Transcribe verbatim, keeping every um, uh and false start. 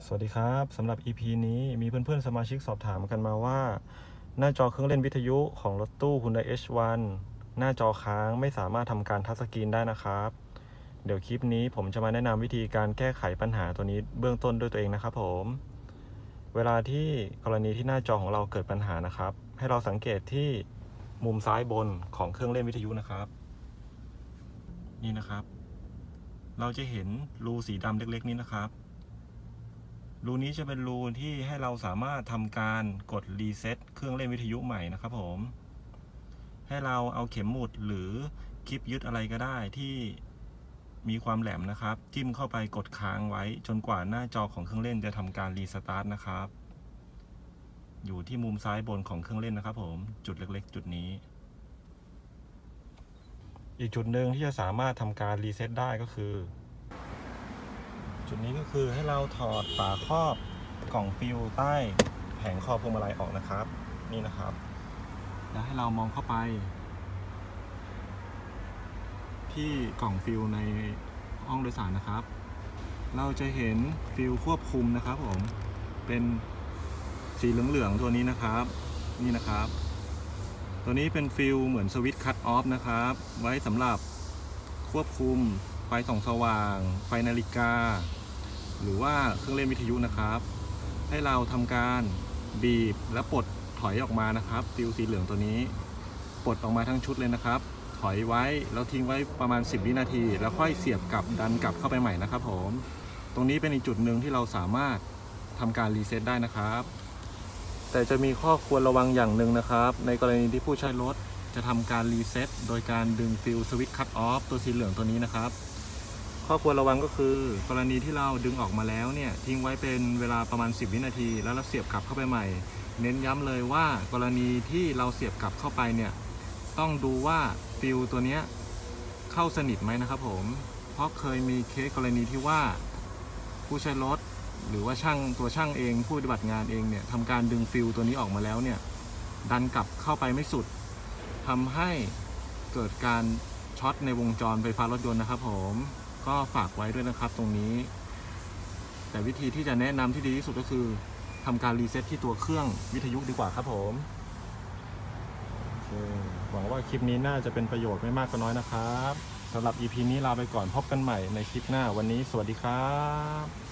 สวัสดีครับสำหรับ อี พี นี้มีเพื่อนๆสมาชิกสอบถามกันมาว่าหน้าจอเครื่องเล่นวิทยุของรถตู้ Hyundai เอช วัน หน้าจอค้างไม่สามารถทำการทัชสกรีนได้นะครับเดี๋ยวคลิปนี้ผมจะมาแนะนำวิธีการแก้ไขปัญหาตัวนี้เบื้องต้นด้วยตัวเองนะครับผมเวลาที่กรณีที่หน้าจอของเราเกิดปัญหานะครับให้เราสังเกตที่มุมซ้ายบนของเครื่องเล่นวิทยุนะครับนี่นะครับเราจะเห็นรูสีดำเล็กๆนี้นะครับรูนี้จะเป็นรูที่ให้เราสามารถทำการกดรีเซ็ตเครื่องเล่นวิทยุใหม่นะครับผมให้เราเอาเข็มหมุดหรือคลิปยึดอะไรก็ได้ที่มีความแหลมนะครับจิ้มเข้าไปกดค้างไว้จนกว่าหน้าจอของเครื่องเล่นจะทำการรีสตาร์ทนะครับอยู่ที่มุมซ้ายบนของเครื่องเล่นนะครับผมจุดเล็กๆจุดนี้อีกจุดหนึ่งที่จะสามารถทำการรีเซ็ตได้ก็คือจุดนี้ก็คือให้เราถอดฝาครอบกล่องฟิลใต้แผงครอบพวงมาลัยออกนะครับนี่นะครับแล้วให้เรามองเข้าไปที่กล่องฟิลในห้องโดยสารนะครับเราจะเห็นฟิลควบคุมนะครับผมเป็นสีเหลืองๆตัวนี้นะครับนี่นะครับตัวนี้เป็นฟิลเหมือนสวิตช์คัตออฟนะครับไว้สำหรับควบคุมไฟส่องสว่างไฟนาฬิกาหรือว่าเครื่องเล่นวิทยุนะครับให้เราทำการบีบและปลดถอยออกมานะครับฟิลสีเหลืองตัวนี้ปลดออกมาทั้งชุดเลยนะครับถอยไว้แล้วทิ้งไว้ประมาณสิบวินาทีแล้วค่อยเสียบกลับดันกลับเข้าไปใหม่นะครับผมตรงนี้เป็นอีกจุดหนึ่งที่เราสามารถทำการรีเซ็ตได้นะครับแต่จะมีข้อควรระวังอย่างหนึ่งนะครับในกรณีที่ผู้ใช้รถจะทำการรีเซ็ตโดยการดึงฟิลสวิตช์คัตออฟตัวสีเหลืองตัวนี้นะครับข้อควรระวังก็คือกรณีที่เราดึงออกมาแล้วเนี่ยทิ้งไว้เป็นเวลาประมาณสิบวินาทีแล้วเราเสียบกลับเข้าไปใหม่เน้นย้ำเลยว่ากรณีที่เราเสียบกลับเข้าไปเนี่ยต้องดูว่าฟิลตัวนี้เข้าสนิทไหมนะครับผมเพราะเคยมีเคสกรณีที่ว่าผู้ใช้รถหรือว่าช่างตัวช่างเองผู้ปฏิบัติงานเองเนี่ยทำการดึงฟิลตัวนี้ออกมาแล้วเนี่ยดันกลับเข้าไปไม่สุดทำให้เกิดการช็อตในวงจรไฟฟ้ารถยนต์นะครับผมก็ฝากไว้ด้วยนะครับตรงนี้แต่วิธีที่จะแนะนำที่ดีที่สุดก็คือทำการรีเซ็ตที่ตัวเครื่องวิทยุดีกว่าครับผมโอเคหวังว่าคลิปนี้น่าจะเป็นประโยชน์ไม่มากก็น้อยนะครับสำหรับ อี พี นี้ลาไปก่อนพบกันใหม่ในคลิปหน้าวันนี้สวัสดีครับ